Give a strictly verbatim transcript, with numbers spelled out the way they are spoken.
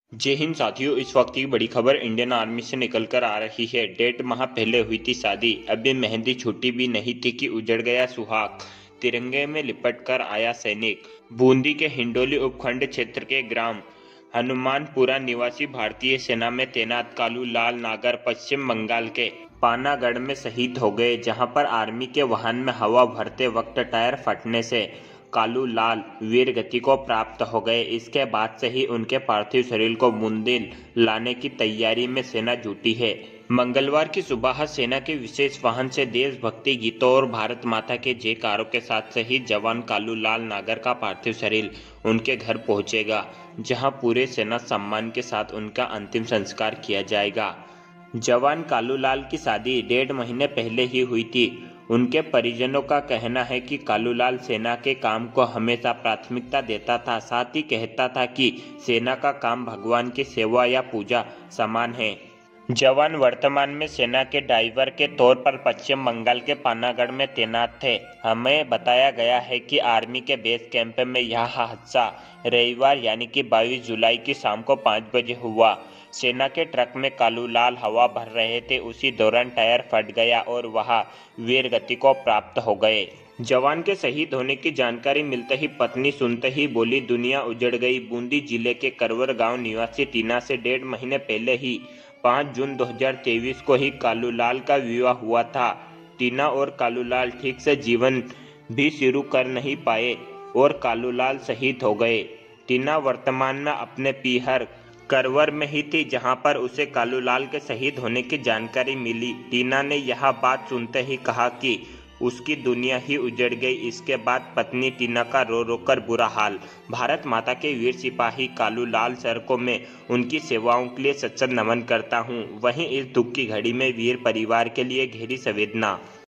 जय हिंद साथियों। इस वक्त की बड़ी खबर इंडियन आर्मी से निकल कर आ रही है। डेढ़ माह पहले हुई थी शादी, अभी मेहंदी छुट्टी भी नहीं थी कि उजड़ गया सुहाग। तिरंगे में लिपट कर आया सैनिक। बूंदी के हिंडोली उपखंड क्षेत्र के ग्राम हनुमानपुरा निवासी भारतीय सेना में तैनात कालू लाल नागर पश्चिम बंगाल के पानागढ़ में शहीद हो गए, जहां पर आर्मी के वाहन में हवा भरते वक्त टायर फटने से कालू लाल वीर गति को प्राप्त हो गए। इसके बाद से ही उनके पार्थिव शरीर को बूंदी लाने की तैयारी में सेना जुटी है। मंगलवार की सुबह सेना के विशेष वाहन से देशभक्ति गीतों और भारत माता के जयकारों के साथ शहीद जवान कालू लाल नागर का पार्थिव शरीर उनके घर पहुंचेगा, जहां पूरे सेना सम्मान के साथ उनका अंतिम संस्कार किया जाएगा। जवान कालू लाल की शादी डेढ़ महीने पहले ही हुई थी। उनके परिजनों का कहना है कि कालूलाल सेना के काम को हमेशा प्राथमिकता देता था, साथ ही कहता था कि सेना का काम भगवान की सेवा या पूजा समान है। जवान वर्तमान में सेना के ड्राइवर के तौर पर पश्चिम बंगाल के पानागढ़ में तैनात थे। हमें बताया गया है कि आर्मी के बेस कैंप में यह हादसा रविवार यानी कि बाईस जुलाई की शाम को पाँच बजे हुआ। सेना के ट्रक में कालू लाल हवा भर रहे थे, उसी दौरान टायर फट गया और वह वीर गति को प्राप्त हो गए। जवान के शहीद होने की जानकारी मिलते ही पत्नी सुनते ही बोली, दुनिया उजड़ गई। बूंदी जिले के करवर गांव निवासी टीना से डेढ़ महीने पहले ही पाँच जून दो हज़ार तेईस को ही कालूलाल का विवाह हुआ था। टीना और कालूलाल ठीक से जीवन भी शुरू कर नहीं पाए और कालूलाल शहीद हो गए। टीना वर्तमान में अपने पीहर करवर में ही थी, जहां पर उसे कालूलाल के शहीद होने की जानकारी मिली। टीना ने यह बात सुनते ही कहा कि उसकी दुनिया ही उजड़ गई। इसके बाद पत्नी टीना का रो रो कर बुरा हाल। भारत माता के वीर सिपाही कालूलाल सर को मैं उनकी सेवाओं के लिए सच्चा नमन करता हूं। वहीं इस दुख की घड़ी में वीर परिवार के लिए गहरी संवेदना।